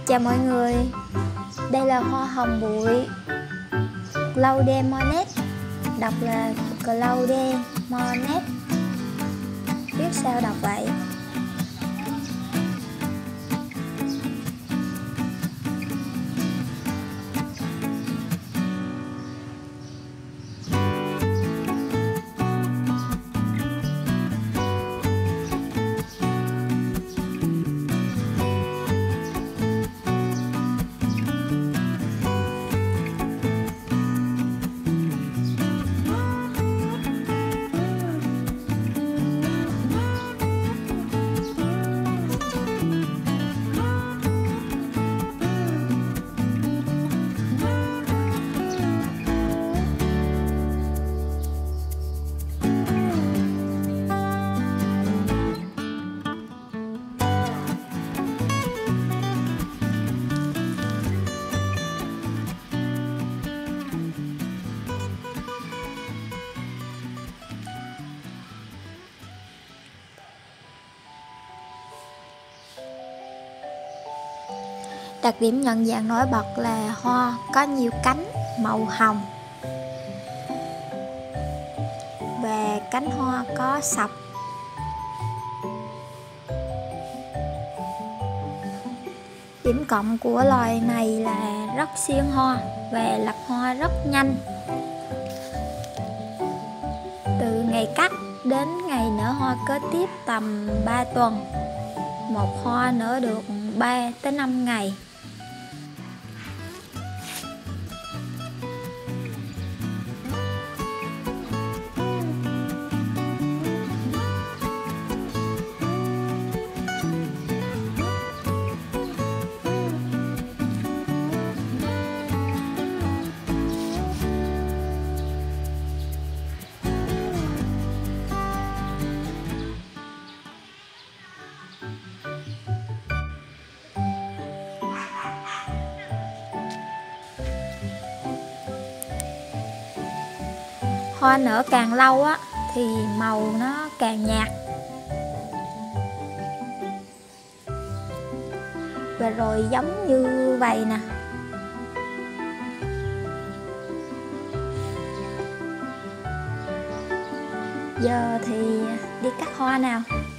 Chào mọi người, đây là hoa hồng bụi Claude Monet, đọc là Claude Monet, biết sao đọc vậy? Đặc điểm nhận dạng nổi bật là hoa có nhiều cánh màu hồng và cánh hoa có sọc. Điểm cộng của loài này là rất siêng hoa và lập hoa rất nhanh. Từ ngày cắt đến ngày nở hoa kế tiếp tầm 3 tuần. Một hoa nở được 3 tới 5 ngày. Hoa nở càng lâu á thì màu nó càng nhạt. Và rồi giống như vậy nè. Giờ thì đi cắt hoa nào.